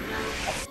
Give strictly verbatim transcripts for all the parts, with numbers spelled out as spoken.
go.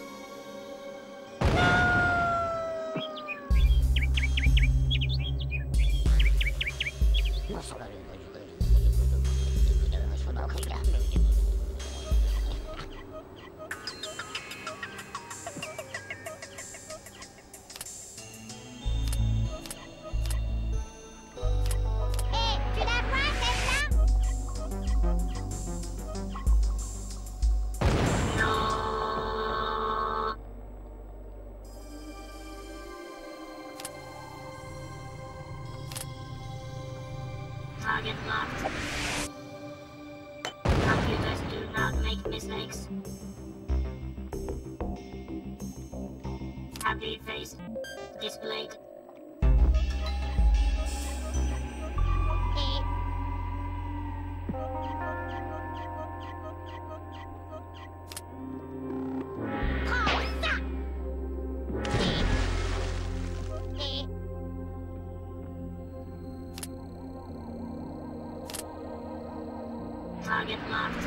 Target locked. Computers do not make mistakes. Happy face displayed. Target locked.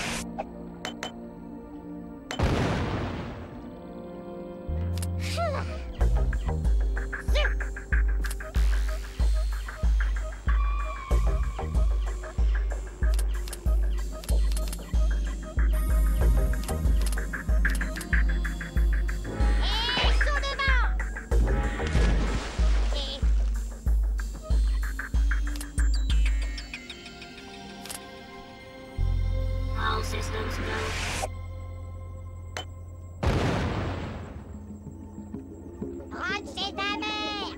All systems go. Rentre chez ta mère!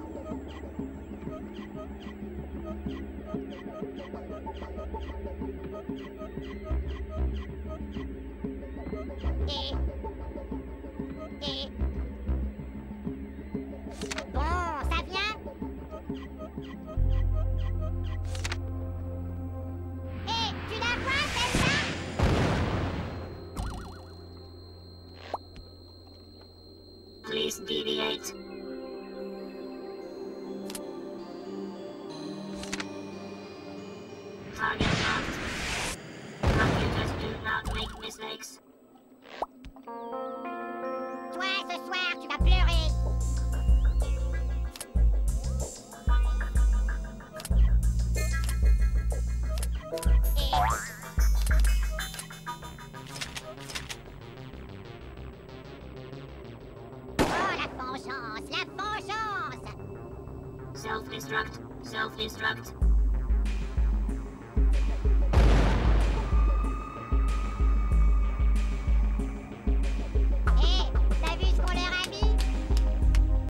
Et... Et... Bon, ça vient? Hé, tu la vois, celle-là? Please deviate. Target locked. Computers do not make mistakes. Toi, ce soir, tu vas pleurer. Et... Oh, la vengeance, la vengeance! Self-destruct. Self-destruct.